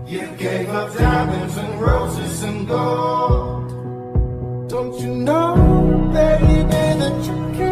You gave up diamonds and roses and gold. Don't you know, baby, that you can't